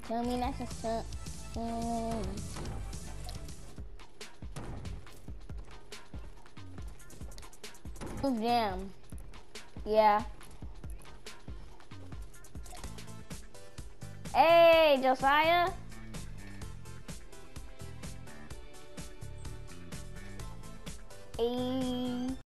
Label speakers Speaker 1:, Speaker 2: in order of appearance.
Speaker 1: Tell me that's a suck. Move them. Yeah. Hey, Josiah. Hey.